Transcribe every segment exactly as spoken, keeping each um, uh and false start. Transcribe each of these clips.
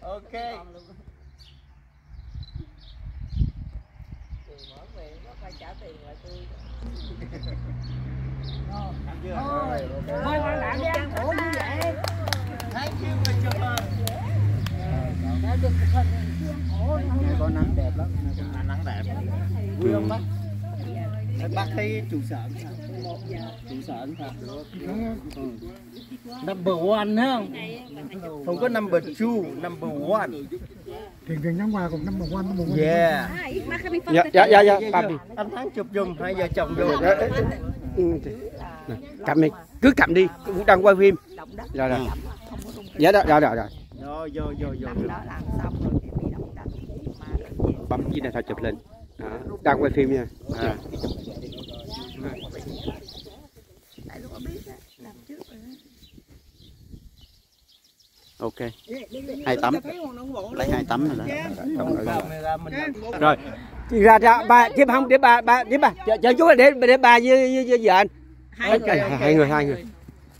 Ok. Phải trả tiền lại tôi. Thôi, thôi bạn đi ăn khổ như vậy. Thank you for chụp hình. Đã được chụp hình đi ăn khổ. Có nắng đẹp lắm, nắng đẹp. Vui không bác? Bác thấy trụ sở trụ sở thật được. Number one thấy không? Không có number two, number one. Tiền tiền nhắm qua cùng number one, number one. Yeah. Dạ dạ dạ dạ. Anh Thắng chụp giùm hai vợ chồng vô. Cầm đi, cứ cầm đi, cũng đang quay phim. Rồi rồi. Dạ rồi rồi rồi. Rồi vô vô vô. Bấm gì này thôi chụp lên. Đó, đang quay phim nha. À. Ok. Hai tấm. Lấy hai tấm rồi đó. Rồi. Ra ra ba tiếp không để ba ba tiếp ba. Chờ, chờ chút để để ba với với, với vợ anh. Hai, hai, hai người hai người.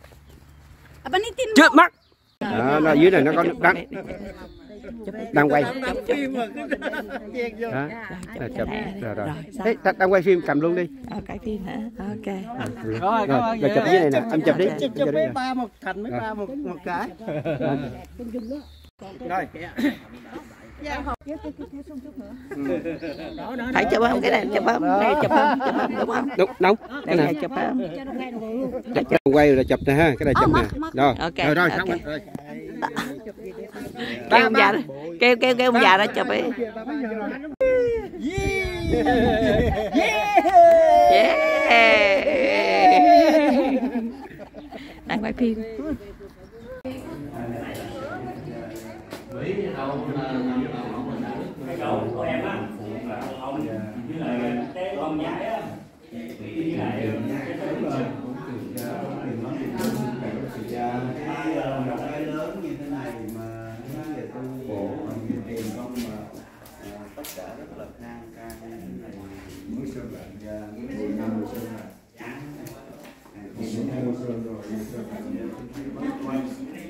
Trước mắt. Đó, nó dưới này nó có nước đắng. Đang quay. Đó, là chụp rồi rồi. Thế đang quay phim cầm luôn đi. Ờ, cái phim hả? Ok. Rồi, rồi, rồi chụp dưới này nè, anh chụp đi. Chụp cho mấy ba một thành mấy ba một một cái. Rồi. Phải chụp không? Cái này chụp không? Đây chụp không? Chụp không? Đúng không? Đúng, đúng. Đây này chụp không? Quay rồi là chụp nè ha, cái này chụp nè. Rồi. Ok. Rồi rồi xong Okay. rồi. Kêu ông già đó, kêu kêu kêu ông già đó chụp đi. Yeah. Đang quay phim. Cái đầu của em á, ông với lại cái ông giải á, với lại một cái lớn như thế này mà nói về tu bổ tiền công mà tất cả rất là khang trang như thế này mới sơn lại và mười năm rồi sơn lại mười sơn rồi sơn lại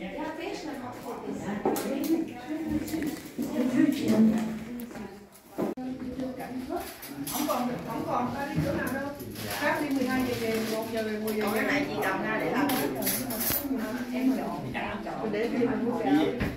không còn không còn ta đi chỗ nào đâu, khác đi mười hai giờ về, một giờ về, mười giờ về. Cái này chị cầm ra để làm em chọn để đi mình mua gạo.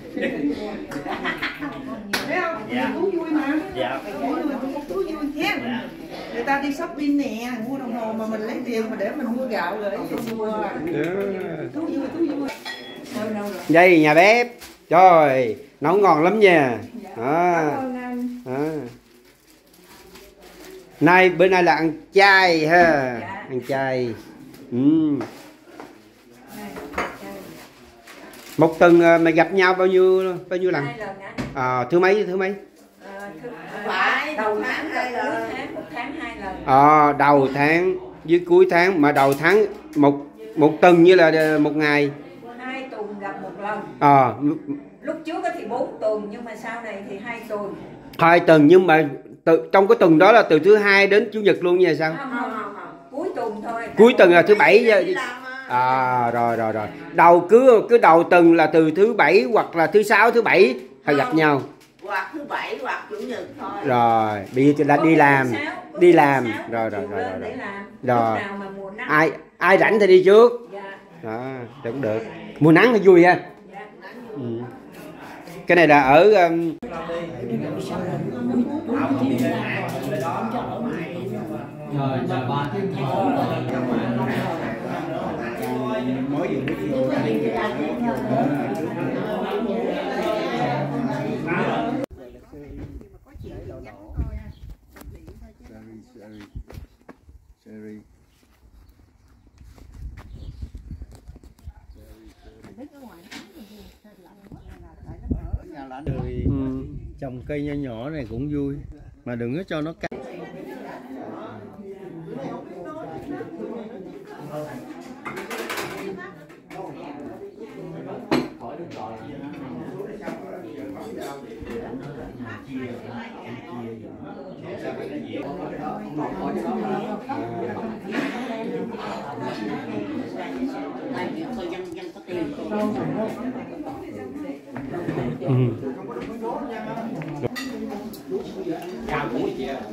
Thấy không? Dạ. Thú vui mà. Dạ. Thú vui hen. Người ta đi shopping nè, mua đồng hồ mà mình lấy tiền mà để mình mua gạo rồi mua. Thú vui, thú vui. Đây nhà bếp. Trời, nấu ngon lắm nha. À. À. Nay bữa nay là ăn chay ha, ăn chay. Ừ. Một tuần mày gặp nhau bao nhiêu bao nhiêu lần? À, thứ mấy thứ mấy? Phải đầu tháng hai lần, một tháng hai lần. À, đầu tháng với cuối tháng, mà đầu tháng một một tuần như là một ngày. Hai tuần gặp một lần. À, lúc trước thì bốn tuần nhưng mà sau này thì hai tuần. Hai tuần nhưng mà từ, trong cái tuần đó là từ thứ hai đến chủ nhật luôn nha sao? Không, không, không, không. Cuối tuần thôi. Cuối tuần là thứ bảy. À rồi rồi rồi. Đầu cứ cứ đầu tuần là từ thứ bảy hoặc là thứ sáu thứ bảy phải gặp nhau. Hoặc thứ bảy hoặc chủ nhật thôi. Rồi, bây giờ là đi làm, đi làm. Rồi rồi rồi rồi. Rồi. Ai ai rảnh thì đi trước. Đó, cũng được. Mùa nắng thì vui ha. Ừ. Cái này là ở um... Đời ừ. Trồng cây nho nhỏ này cũng vui mà đừng có cho nó cao. Ừ. Chào cô chị ạ.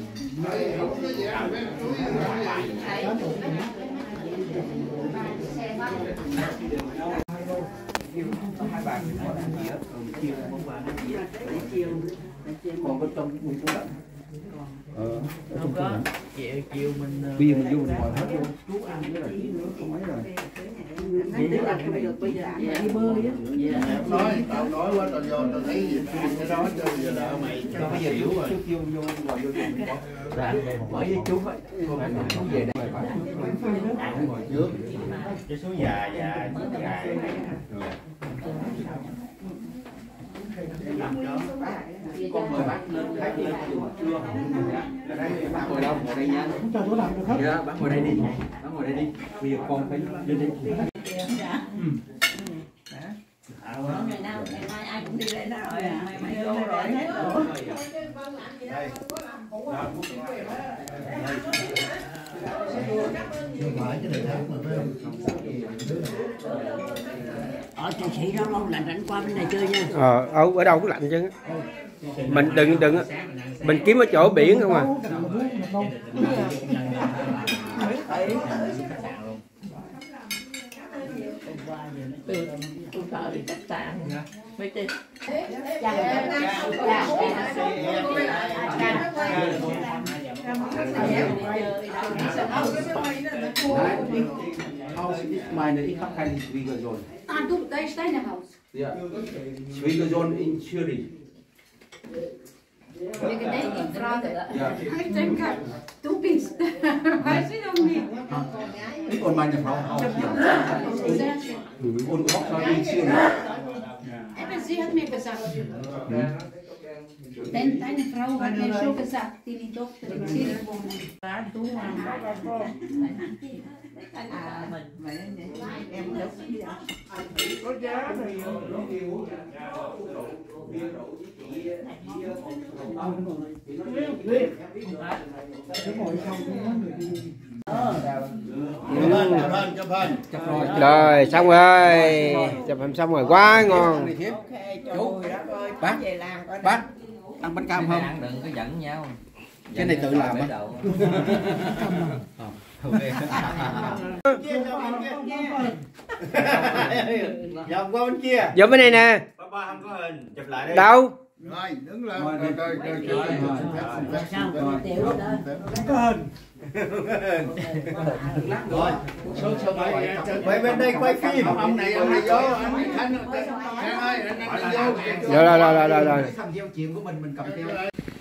Hai bạn có làm gì hết, chiều hôm qua nó gì hết, còn bên trong cũng có lạnh. Ờ, trong có lạnh. Chiều chiều mình bia mình vô mình ngồi hết luôn. Chú ăn với lại không mấy rồi. Đi bơi á. Nói, tao nói quá tao vô tao thấy gì cái đó cho giờ đỡ mày. Cho bây giờ hiểu rồi. Vô vô ngồi vô mình có. Bởi với chú ấy. Chú về đây phải ngồi trước. Cái số già già già. Con mời bác lên khách lên chưa? Bác ngồi đâu? Ngồi đây nha. Cho chỗ làm được hết. Dạ, bác ngồi đây đi. Bác ngồi đây đi. Bây giờ con phải lên đây. Ngày nào ngày mai ai cũng đi lên đó rồi à. Mày mày vô rồi hết rồi. Ở chị sĩ đó lâu lạnh rảnh qua bên này chơi nha. Ờ, ở, ở đâu có lạnh chứ. Mình đừng đừng mình kiếm ở chỗ biển không à. Tôi sợ bị cách tàn. Mấy chị. Ich meine, ich habe keinen Schwiegersohn. Ah, du, da ist deine Haus. Ja. Schwiegersohn in Zürich. Wegen der Frage. Ja. Ich denke, du bist. Weiß ich noch nicht. Ich und meine Frau auch. Sehr schön. Und Hochzeit in Zürich. Eben, sie hat mir gesagt. Denn deine Frau hat mir schon gesagt, deine Tochter in Zürich wohnen. À, mình mà em đâu có giá rồi. Rồi xong rồi, chụp hình xong rồi, quá ngon. Chú, bác về làm coi. bác ăn bánh cam không? Đừng có giận nhau. Cái này tự làm á. Dòng qua bên kia. Vô bên này nè. Ba ba không có hình, chụp lại đi. Đâu? Rồi, đứng lên. Rồi, Rồi, rồi, rồi, rồi, rồi. Sao? Tiểu đó. Rồi, số số bảy. Quay bên đây quay phim. Ông này, ông này vô, anh Khánh Khánh ơi, anh anh vô. Rồi rồi rồi rồi rồi. Thằng theo chuyện của mình mình cầm theo.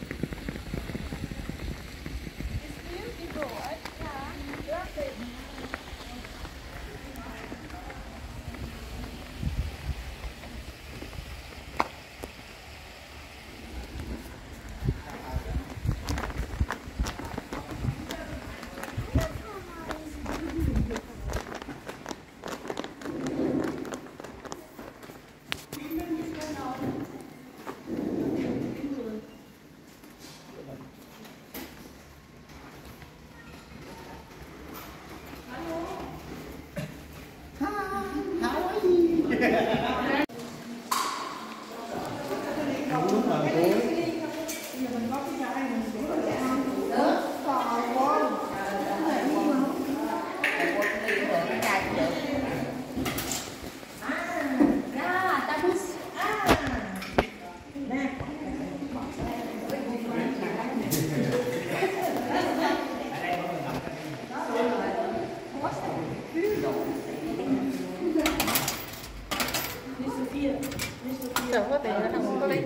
Chẳng có tiền nó không có lý.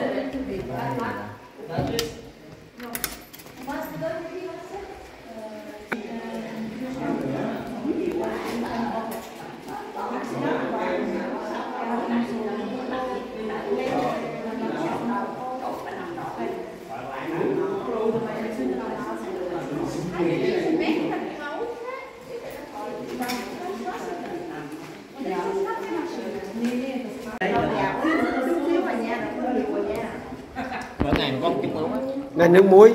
Bữa ngày có một chút muối. Này nước muối.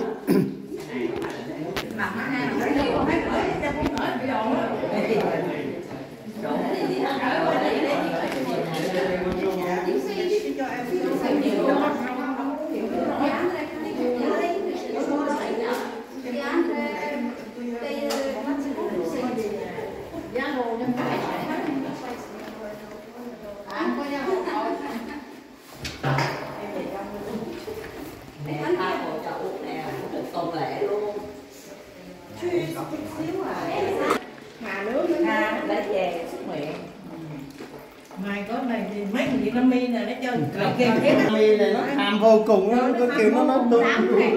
này nó tham vô cùng nó có kiểu nó nó tung.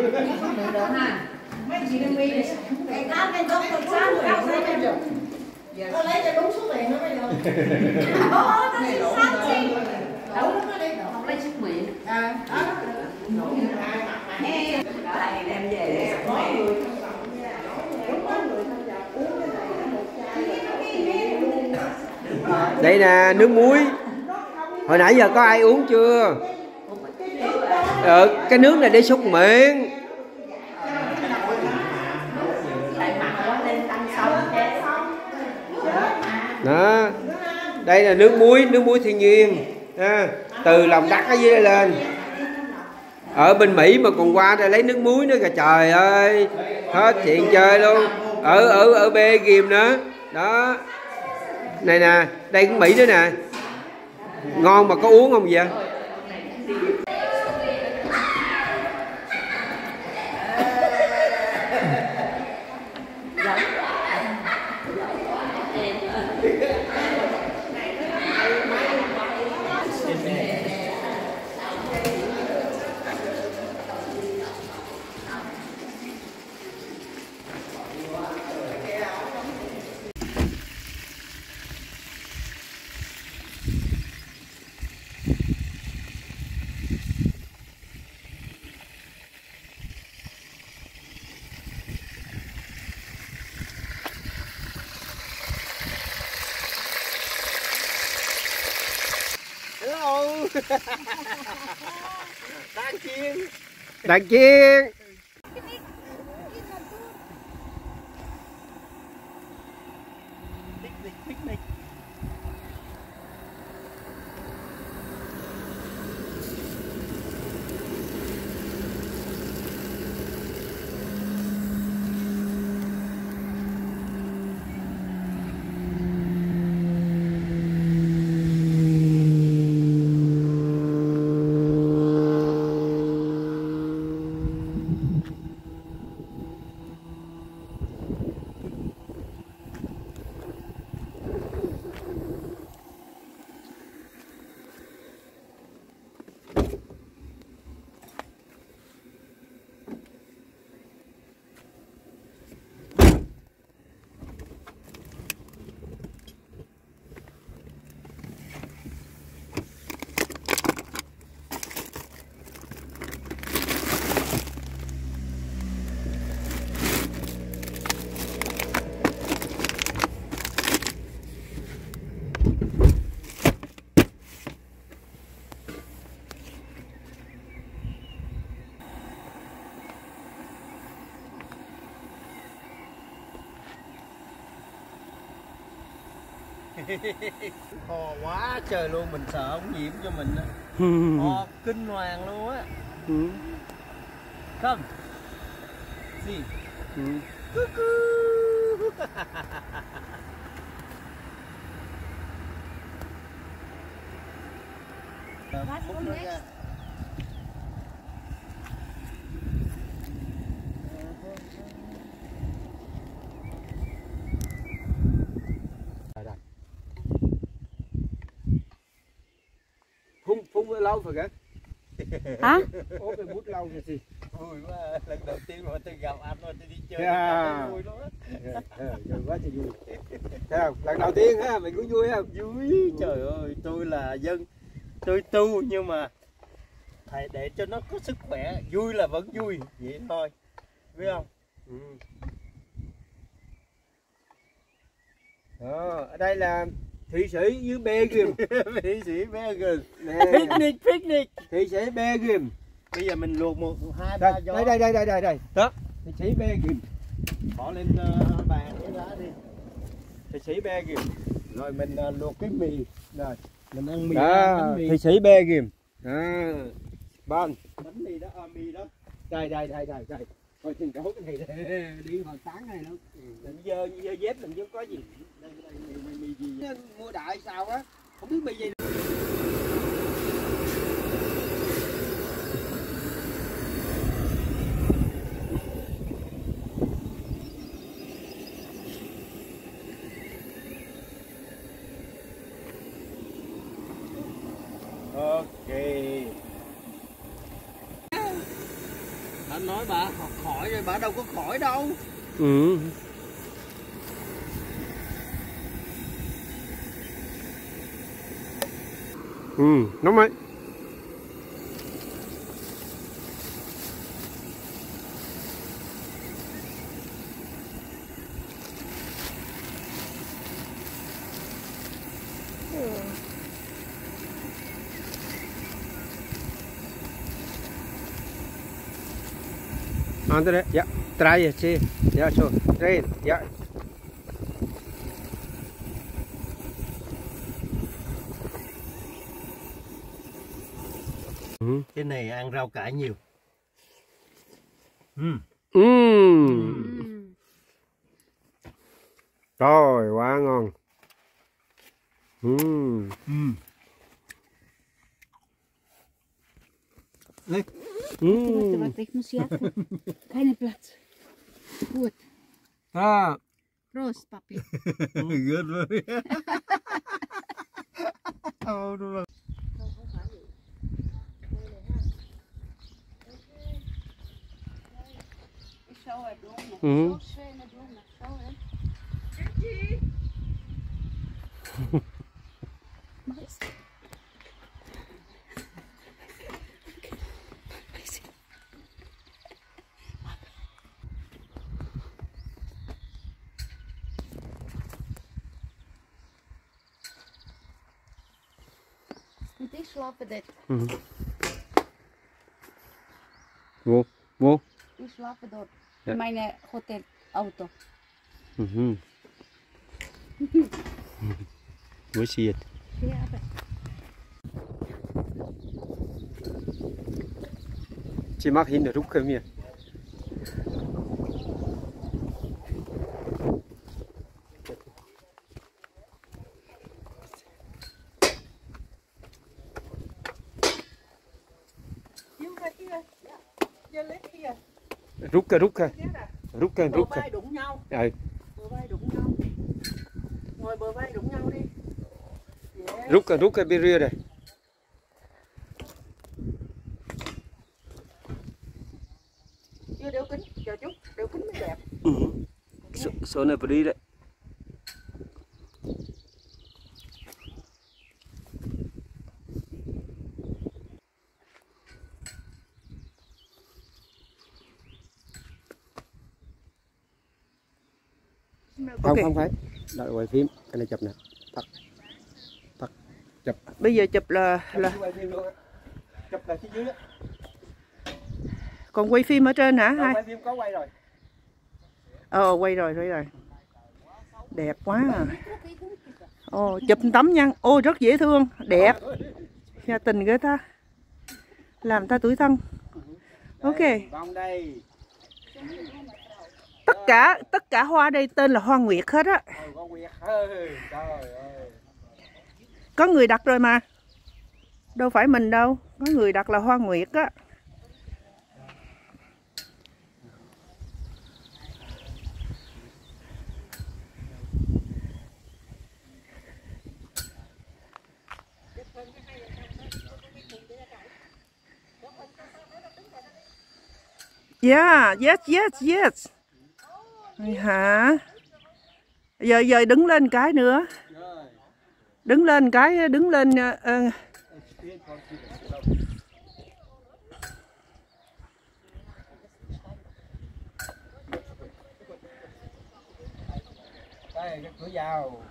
Mấy chị đang mi này. Cái cá bên trong thật sao cắt lấy cho được. Nó lấy cho đúng số tiền nó mới được. Ồ, nó xin sát gì. Đâu nó đi, không lấy sức miệng. À, đó. Đây đem về để mọi người. Đây nè, nước muối. Hồi nãy giờ có ai uống chưa? Ờ, cái nước này để súc miệng. Đó. Đây là nước muối, nước muối thiên nhiên. À, từ lòng đất ở dưới đây lên. Ở bên Mỹ mà còn qua đây lấy nước muối nữa kìa, trời ơi. Hết chuyện chơi luôn. Ở ở ở bê ghìm nữa. Đó. Này nè, đây cũng Mỹ nữa nè. Ngon mà có uống không vậy? Đang chiên. Đang chiên. Ho quá trời luôn, mình sợ ông nhiễm cho mình á. Ho kinh hoàng luôn á. Không gì cu cu. Phun phun lâu phải kìa. Hả? Ố cái bút lâu rồi gì. Vui quá, lần đầu tiên mà tôi gặp anh mà tôi đi chơi. Yeah. Vui lắm á. Vui quá trời vui. Thấy không? Lần đầu tiên ha, mình cũng vui không? Vui, trời ơi, tôi là dân, tôi tu nhưng mà thầy để cho nó có sức khỏe, vui là vẫn vui, vậy thôi, biết không? Ừ. Đó, ở đây là Thụy Sĩ với Belgium. Thụy Sĩ Belgium. Picnic, picnic. Thụy Sĩ Belgium. Bây giờ mình luộc một hai ba gió. Đây đây đây đây đây đây. Đó. Thụy Sĩ Belgium. Bỏ lên uh, bàn cái đó đi. Thụy Sĩ Belgium. Rồi mình uh, luộc cái mì. Rồi, mình ăn mì. Đó, bánh mì. Thụy Sĩ Belgium. À. Bon. Bánh mì đó, à, mì đó. Đây đây đây đây đây. Coi chừng cái hút cái này đi hồi sáng này nữa. Mình dơ dơ dép mình chứ có gì. Đây đây mì, mì, mì gì? Mua đại sao á? Không biết mì gì. Ok. anh nói bà khỏi rồi, bà đâu có khỏi đâu. Ừ. Ừ, nóng mấy. Andre, ya, trae, sí, ya, so, trae, ya. Cái này ăn rau cải nhiều. Ừ. Ừ. Rồi, quá ngon. Ừ. Ừ. Warte, warte, warte, ich muss jagen. Keinen Platz. Gut. À. Prost, Papi. Good rồi. Oh, đúng rồi. Ừ. Moet ik slapen dit? Ừ. Vô, vô. Ik slapen door ja. Mijn uh, hotelauto. Ừ. Với xiết. Chỉ mắc hình được rút cái miệng. Rút cái rút cái rút cái rút cái đụng nhau. Ừ. Bờ vai đụng nhau. Ngồi bờ vai đụng nhau đi. Yes. Rút cái rút cái bia đây. Chưa đeo kính, chờ chút, đeo kính mới đẹp. Ừ. Số, số này phải đi đấy. Không, okay. Không phải. Đợi quay phim, cái này chụp nè. Tắt. Tắt. Chụp. Bây giờ chụp là là chụp là phía dưới á. Còn quay phim ở trên hả? Ờ, hai quay phim có quay rồi. Ờ quay rồi, quay rồi. Đẹp quá à. Ồ, chụp tấm nha. Ôi rất dễ thương, đẹp. Gia tình ghê ta. Làm ta tủi thân. Ok. Vòng đây. Tất cả tất cả hoa đây tên là hoa nguyệt hết á. Ừ, hoa nguyệt. Ừ, trời ơi. Có người đặt rồi mà. Đâu phải mình đâu, có người đặt là hoa nguyệt á. Yeah, yes, yes, yes. Hả? Giờ giờ đứng lên cái nữa. Đứng lên cái đứng lên uh, đây cái cửa vào.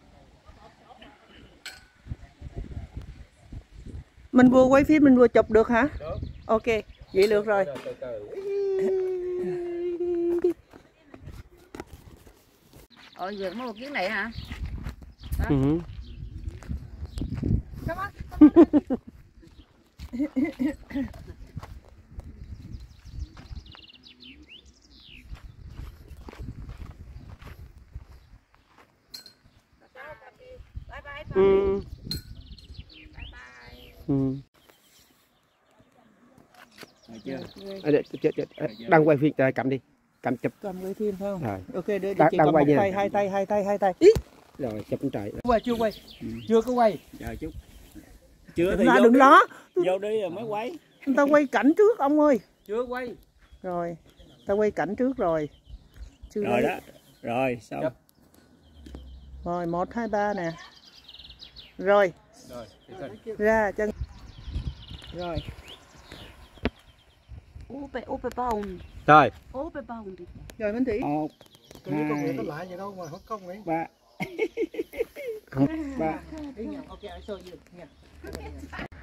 Mình vừa quay phim mình vừa chụp được hả? Được. Ok, vậy được rồi. Từ từ. Ồ, giờ có một chuyến này hả? Đó. Ừ. Come on. Bye bye. Ừ. Ừ. À, để, để, để, đang quay phim, cầm đi, cầm chụp. Cầm quay phim phải không? Rồi. Ok, để, để đang, chị đang cầm quay một như tay, này. hai tay, hai tay, hai tay. Ý. Rồi chụp trời. Quay chưa quay? Ừ. Chưa có quay. Rồi chút. Chưa Đừng thì lo, vô đừng đi. lo. Vô đi rồi mới quay. Người ta quay cảnh trước ông ơi. Chưa quay. Rồi, ta quay cảnh trước rồi. Chưa Rồi đây. đó. Rồi xong. Rồi, một, hai, ba nè. Rồi. Ra chân. Rồi. Oppe, oppe baum. Rồi. Oppe baum. Rồi Minh Thủy. Một, Tôi có nghĩa hai, có lại gì đâu mà hết công ấy. ba. Ba. Ok, I show you. Yeah.